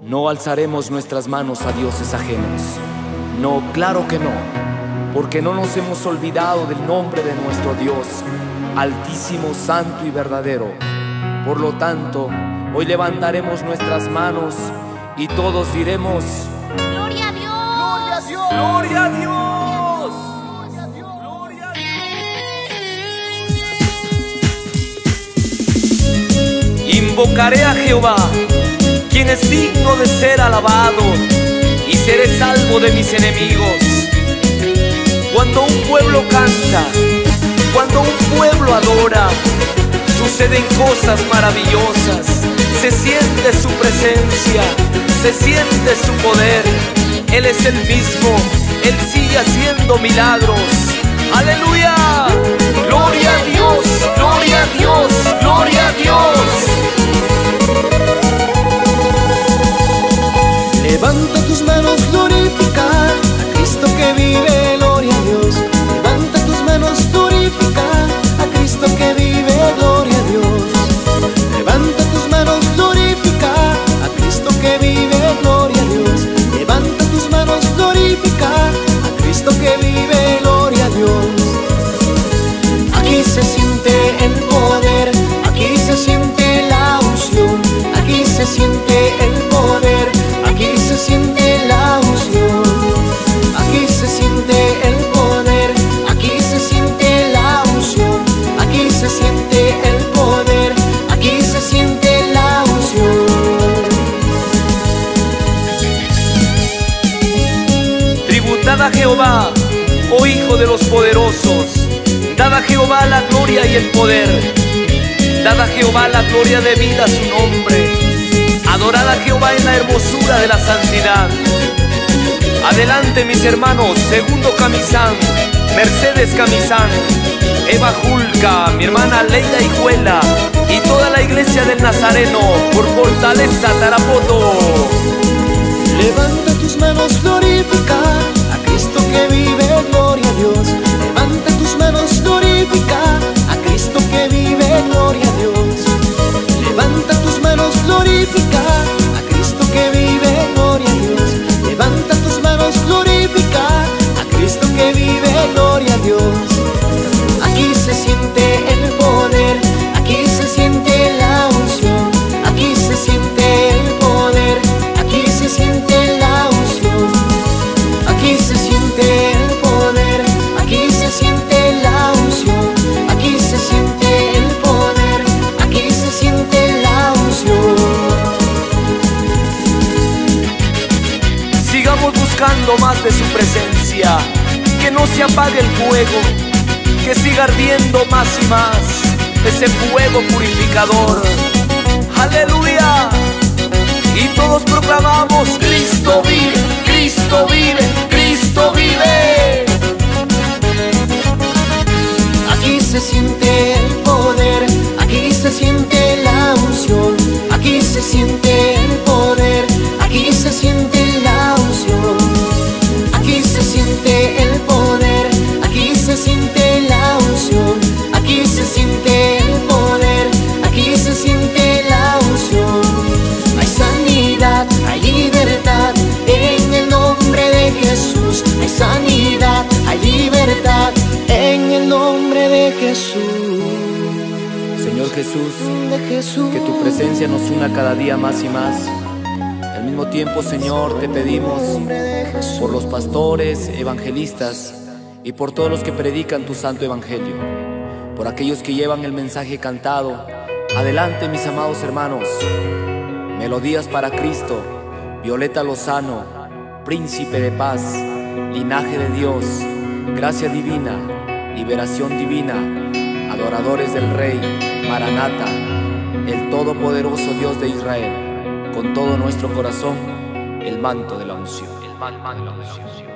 No alzaremos nuestras manos a dioses ajenos. No, claro que no, porque no nos hemos olvidado del nombre de nuestro Dios, altísimo, santo y verdadero. Por lo tanto, hoy levantaremos nuestras manos y todos diremos: ¡Gloria a Dios! ¡Gloria a Dios! ¡Gloria a Dios! Invocaré a Jehová, quien es digno de ser alabado, y seré salvo de mis enemigos. Cuando un pueblo canta, cuando un pueblo adora, suceden cosas maravillosas. Se siente su presencia, se siente su poder. Él es el mismo, Él sigue haciendo milagros. ¡Aleluya! ¡Gloria a Dios! ¡Gloria a Dios! ¡Gloria a Dios! Levanta tus manos, glorifica a Cristo que vive, gloria a Dios. Levanta tus manos, glorifica a Cristo que vive, gloria a Dios. Levanta tus manos, glorifica a Cristo que vive, gloria a Dios. Levanta tus manos, glorifica a Cristo que vive, gloria a Dios. Aquí se siente el poder, aquí se siente la unción, aquí se siente el poder, aquí se siente la unción, aquí se siente el poder, aquí se siente la unción, aquí se siente el poder, aquí se siente la unción. Tributad a Jehová, oh Hijo de los poderosos, dad a Jehová la gloria y el poder, dad a Jehová la gloria debida a su nombre, adorad a Jehová en la hermosura de la santidad. Adelante mis hermanos, Segundo Camisán, Mercedes Camisán, Eva Julca, mi hermana Leida Hijuela y toda la iglesia del Nazareno por Fortaleza Tarapoto. Levanta tus manos, glorifica a Cristo que vive, gloria a Dios. Levanta tus manos, glorifica a Cristo que vive, gloria a Dios. Levanta tus manos, glorifica a Cristo que vive, gloria a Dios. Levanta tus manos, glorifica a Cristo que vive, gloria a Dios. Aquí se siente el poder, aquí se siente la unción, aquí se siente el poder, aquí se siente la unción, aquí se siente el poder, aquí se siente la unción, aquí se siente el poder, aquí se siente la unción. Sigamos buscando más de su presencia, que no se apague el fuego, que siga ardiendo más y más ese fuego purificador. ¡Aleluya! Y todos proclamamos: Cristo vive, Cristo vive, Cristo vive. Aquí se siente el poder, aquí se siente la unción, aquí se siente el poder, aquí se siente la unción, aquí se siente el poder, aquí se siente la unción, aquí se siente el poder, aquí se siente la unción. Hay sanidad, hay libertad en el nombre de Jesús. Hay sanidad, hay libertad en el nombre de Jesús. Señor Jesús, que tu presencia nos una cada día más y más. Al mismo tiempo, Señor, te pedimos por los pastores, evangelistas y por todos los que predican tu santo evangelio, por aquellos que llevan el mensaje cantado. Adelante, mis amados hermanos. Melodías para Cristo, Violeta Lozano, Príncipe de Paz, Linaje de Dios, Gracia Divina, Liberación Divina, Adoradores del Rey, Maranata, el Todopoderoso Dios de Israel, con todo nuestro corazón, el manto de la unción. El manto de la unción.